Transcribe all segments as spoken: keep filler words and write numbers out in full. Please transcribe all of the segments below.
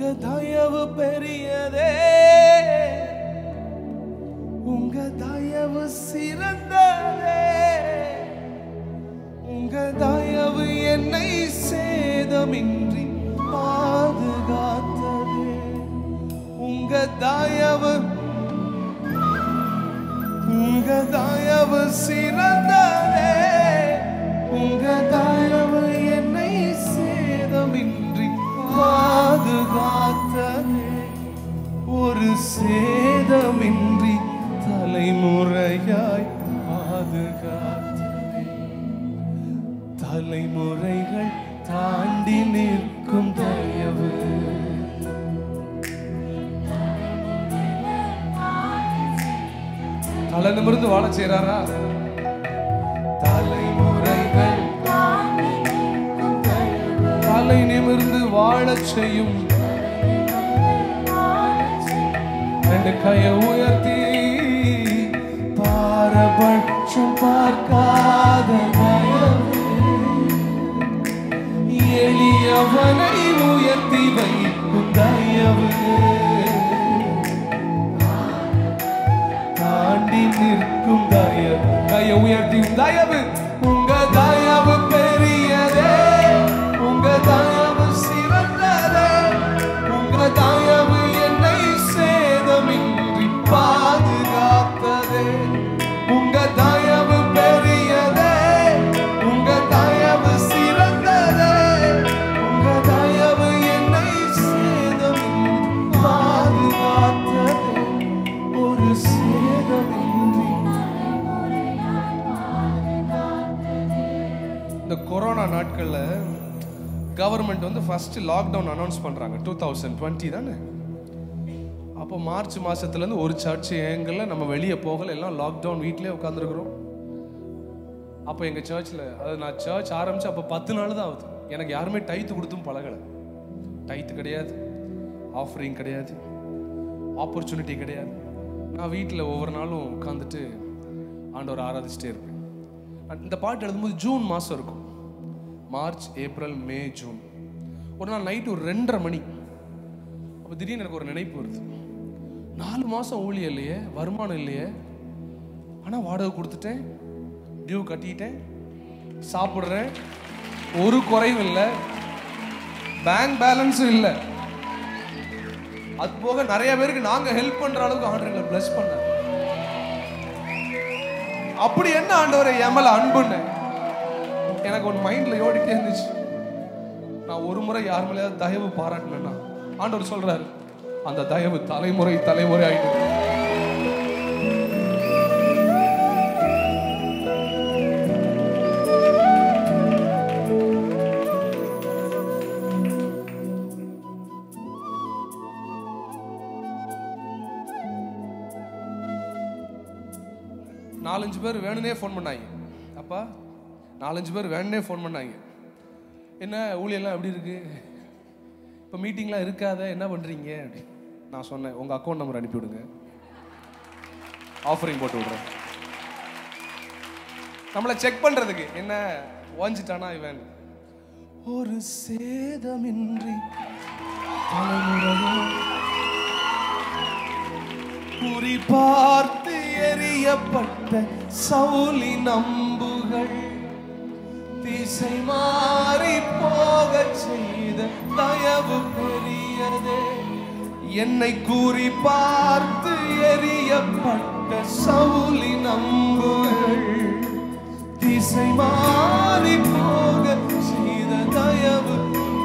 தயவு பெரியதே, உங்க தயவு சிறந்ததே, உங்க தயவு என்னை சேதமின்றி பாதுகாத்ததே. உங்க தயவு உங்க தயவு சிறந்ததே, உங்க தயவு என்னை சேதமின்றி பாதுகாத்ததே. ஒரு சேதமின்றி தலைமுறையாய் பாதுகாத்ததே. தலைமுறைகள் தாண்டி நிற்கும் தயவு, தலை நிமிர்ந்து வாழ செய்றாரா? தலைமுறைகள் தலை நிமிர்ந்து வாழ செய்யும். ரெண்டு கையை உயர்த்தி பாரபட்சம் பார்க்காத தயவு, எளியவனை உயர்த்தி வைக்கும் தயவு, தாண்டி நிற்கும் தயவு. கையை உயர்த்தி தயவு. உங்க தயவு பெரியதே, உங்க தயவு சிறந்ததே, உங்க தயவு என்னை சேதமின்றி பாதுகாத்ததே. உங்க தயவு பெரியதே, உங்க தயவு சிறந்ததே, உங்க தயவு என்னை சேதமின்றி பாதுகாத்ததே. ஒரு சேதமின்றி. இந்த கொரோனா நாட்கள்ல கவர்மெண்ட் வந்து ஃபர்ஸ்ட் லாக்டவுன் அனௌன்ஸ் பண்றாங்க. டூ தௌசண்ட் டுவெண்ட்டி தானே. அப்போ மார்ச் மாசத்துலேருந்து ஒரு சர்ச் ஏங்கல்ல நம்ம வெளியே போகல, எல்லாம் லாக்டவுன், வீட்டிலே உட்காந்துருக்குறோம். அப்போ எங்கள் சர்ச்சில், அது நான் சர்ச் ஆரம்பித்து அப்போ பத்து நாள் தான் ஆகுது. எனக்கு யாருமே டைத்து கொடுத்தும் பழகலை. டைத்து கிடையாது, ஆஃபரிங் கிடையாது, ஆப்பர்ச்சுனிட்டி கிடையாது. நான் வீட்டில் ஒவ்வொரு நாளும் உட்காந்துட்டு ஆண்டவரை ஆராதிச்சுட்டே இருப்பேன். இந்த பாட்டு எழுதும்போது ஜூன் மாதம் இருக்கும். March, April, May, June. ஒரு நாள் நைட்டு ஒரு ரெண்டரை மணி. அப்போ திடீர்னு எனக்கு ஒரு நினைப்பு வருது. நாலு மாதம் ஊழியம் இல்லையே, வருமானம் இல்லையே, ஆனால் வாடகை கொடுத்துட்டேன், டியூ கட்டிட்டேன், சாப்பிட்றேன், ஒரு குறைவும் இல்லை, பேங்க் பேலன்ஸும் இல்லை. அது போக நிறைய பேருக்கு நாங்கள் ஹெல்ப் பண்ணுற அளவுக்கு ஆண்டவரை பிளஸ் பண்ண. அப்படி என்ன ஆண்டவரை எமல அன்புன்னு எனக்கு ஒரு மைண்டில் ஓடிட்டே இருந்துச்சு. நான் ஒரு முறை யார் மேலேயாவது தயவு பாராட்டினேன்னா ஆண்டவர் சொல்றாரு, அந்த தயவு தலைமுறை தலைமுறை ஆயிட்டு. நாலஞ்சு பேர் வேணுனே ஃபோன் பண்ணாங்க. அப்பா நாலஞ்சு பேர் வேணுனே ஃபோன் பண்ணாங்க. என்ன ஊழியெல்லாம் எப்படி இருக்கு, இப்போ மீட்டிங்லாம் இருக்காத, என்ன பண்ணுறீங்க அப்படி. நான் சொன்னேன், உங்கள் அக்கௌண்ட் நம்பர் அனுப்பிவிடுங்க, ஆஃபரிங் போட்டு விடுறேன். நம்மளை செக் பண்ணுறதுக்கு என்ன வாஞ்சிட்டானா இவன். ஒரு சேதமின்றி குறி பார்த்து எரியப்பட்ட சவுலி நம்புகள் திசை மாறி போக செய்த தயவு பெரியதே. என்னை கூறி பார்த்து எரியப்பட்ட சவுலி நம்புகள் திசை மாறி போக செய்த தயவு.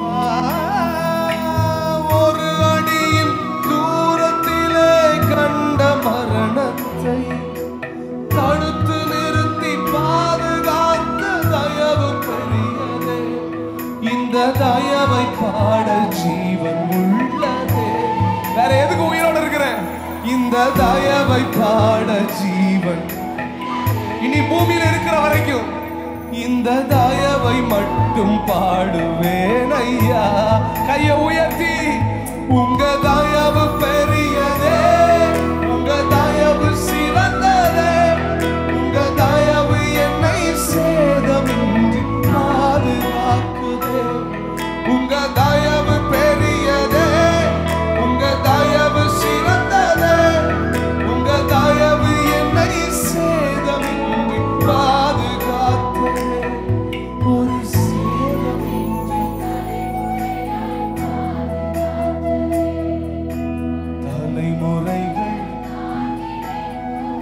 ஒரு அடியின் தூரத்திலே கண்ட மரணத்தை தடுத்து நிறுத்தி பாதுகாத்த தயவு பெரியதே. இந்த தயவை பாட ஜீவன் உள்ளதே. வேற எதுக்கு உயிரோடு இருக்கிறேன்? இந்த தயவை பாட ஜீவன் இனி பூமியில் இருக்கிற வரைக்கும் இந்த தயவை மட்டும் பாடுவேன் ஐயா. கையை உயர்த்தி, உங்க தயவு பெரியதே, உங்க தயவு சிறந்ததே, உங்க தயவு என்னை சேதமின்றி பாதுகாக்குதே. உங்க தயவு பெரியதே,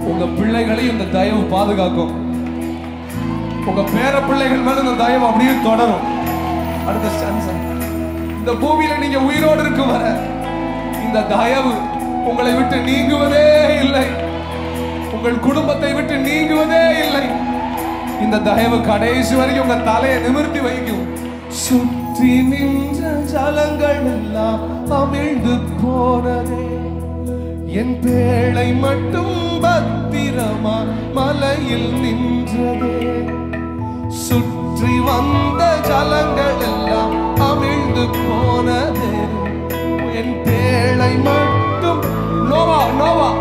உங்க பிள்ளைகளையும் இந்த தயவு பாதுகாக்கும். உங்க பேர பிள்ளைகள் மேல இந்த தயவு அப்படியே தொடரும். அடுத்த ஸ்டான்ஸா, இந்த பூமியில நீங்க உயிரோடு இருக்கும் வர இந்த தயவு உங்களை விட்டு நீங்குவதே இல்லை. உங்கள் குடும்பத்தை விட்டு நீங்குவதே இல்லை. இந்த தயவு கடைசி வரைக்கும் உங்க தலையை நிமிர்த்தி வைக்கும். சுற்றி நின்ற ஜலங்கள் எல்லாம் அமிழ்ந்து போனதே, என் பேழை மட்டும் பத்திரமா மலையில் நின்றதே. சுற்றி வந்த ஜலங்கள் எல்லாம் அமிழ்ந்து போனதே, என் பேழை மட்டும் நோவா நோவா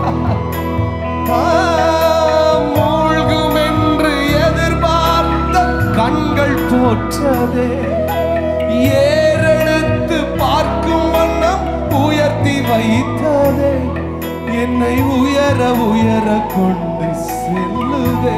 மூழ்கும் என்று எதிர்பார்த்த கண்கள் தோற்றதே. ஏறெடுத்து பார்க்கும் வண்ணம் உயர்த்தி வைத்ததே, என்னை உயர உயர கொண்டு செல்லுதே.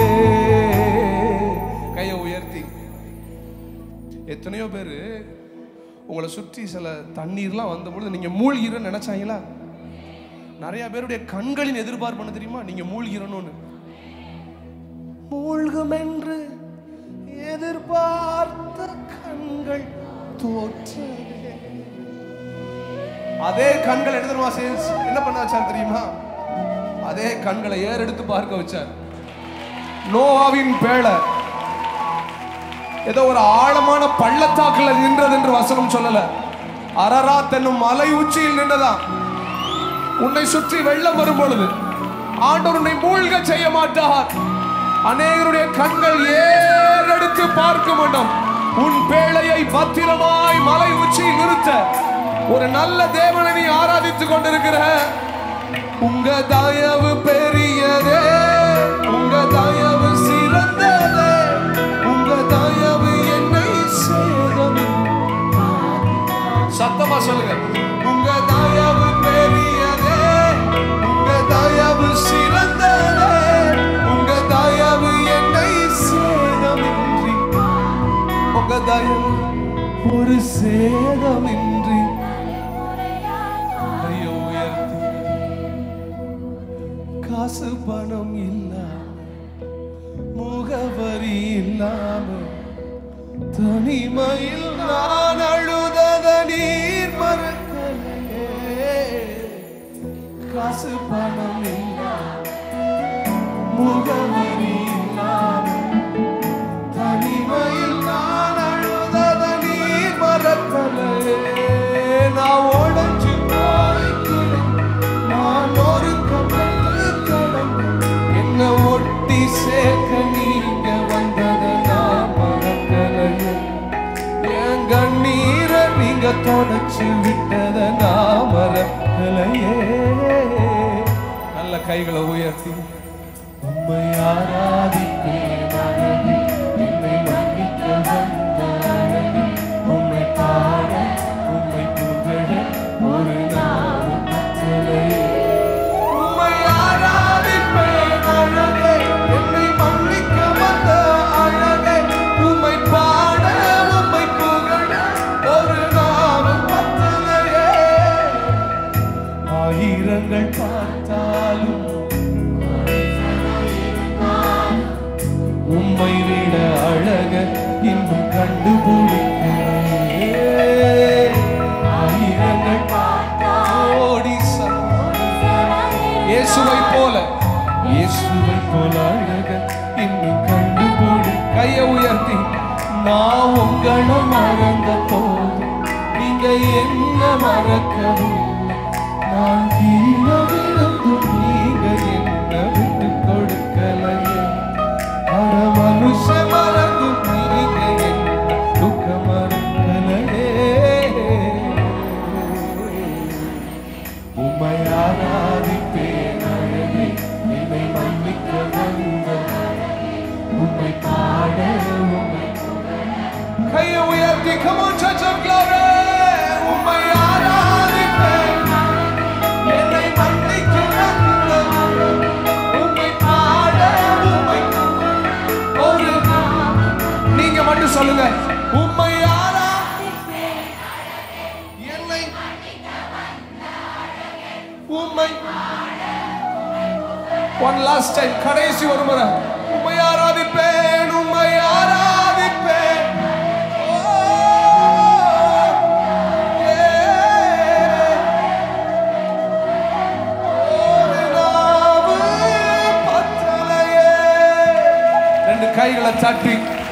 கையை உயர்த்தி. எத்தனையோ பேரு உங்களை சுற்றி சில தண்ணீர்லாம் வந்தபொழுது நீங்க மூழ்கிறன்னு நினைச்சாங்களா? நிறைய பேருடைய கண்களின் எதிர்பார்ப்பு என்ன தெரியுமா? நீங்க மூழ்கிறணும்னு. மூழ்கும் என்று எதிர்பார்த்த கண்கள் தோற்றதே. அதே கண்கள் என்ன பண்ண வச்சார் தெரியுமா? அதே கண்களை ஏறெடுத்து பார்க்க வச்சார். நோவாவின் பேழை ஏதோ ஒரு ஆழமான பள்ளத்தாக்குல நின்றது என்று வசனம் சொல்லல. அரராத் என்னும் மலை உச்சியில் நின்றதாம். உன்னை சுற்றி வெள்ளம் வரும் பொழுது ஆண்டவர் உன்னை மூழ்க செய்ய மாட்டார். அநேகருடைய கண்கள் ஏறெடுத்து பார்க்க மாட்டோம். உன் பேழையை பத்திரமாய் மலை உச்சியில் நிறுத்த ஒரு நல்ல தேவனை நீ ஆராதித்துக் கொண்டிருக்கிற. உங்க தயவு பெரியதே, உங்க தயவு சிறந்ததே, உங்க தயவு என்னை சேதம். சத்தமா சொல்லுங்க. உங்க தயவு பெரியதே, உங்க தயவு சிறந்ததே, உங்க தயவு என்னை சேதமின்றி, உங்க தயவு ஒரு சேதமின்றி. கையை உயர்த்தி. காசு பணம் இல்லாம, முகவரி இல்லாம, தனிமையில் நான் அழுதத நீர் மறக்கலையே. காசு பணம் இல்லாம, முகவரி இல்லாம, தனிமையில் நான் அழுதத நீர் மறக்கலையே. நான் உடைஞ்சு போய்க்கிறேன், நான் ஒரு கப்பல் கடந்து என்ன ஒட்டி சேர்க்க நீங்க வந்ததை நான் மறக்கலையே. என் கண்ணீரை நீங்க தொடச்சு விட்டதை நான் மறக்கலையே. நல்ல கைகளை உயர்த்தி உம்மை ஆராதிப்பேன். என்னை மன்னிக்க வந்த உம்மை பாட உம்மை புகழ ஒரு நாளும் பற்றலையே. உம்மை ஆராதிப்பேன் அழகே, என்னை மன்னிக்க வந்த அழகே, உம்மை பாட உம்மை புகழ ஒரு நாளும் பற்றலையே. ஆயிரங்கள் பார்த்தாலும் உம்மை விட அழக இன்னும் கண்டுபிடிக்கிறேன். ஆயிரங்கள் ஓடி இயேசுவை போல, இயேசுவை போல அழக இன்னும் கண்டுபிடி. கையை உயர்த்தி. நான் உங்களை மறந்த போது நீங்க என்ன மறக்கவும், நான் கீழே விழுந்தும் நீங்க என்ன விட்டு கொடுக்கலையே. மனுஷ மறந்து நீங்க என்ன துக்க மறக்கலையே. உம்மை ஆராதிப்பேன் அழகே, என்னை மன்னிக்க வந்த உம்மை பாட உம்மை. கையை உயர்த்தி. Come on church of glory. உம்மை ஆராதிப்பேன், என்னை மன்னிக்க வந்த உம்மை பாட உம்மை. ஒரு நீங்க மட்டும் சொல்லுங்க. உம்மை ஆராதிப்பேன், என்னை உம்மை One last time, கடைசி ஒரு முறை. உம்மை ஆராதிப்பேன், உம்மை ஆராதிப்பேன். ரெண்டு கைகளை தட்டி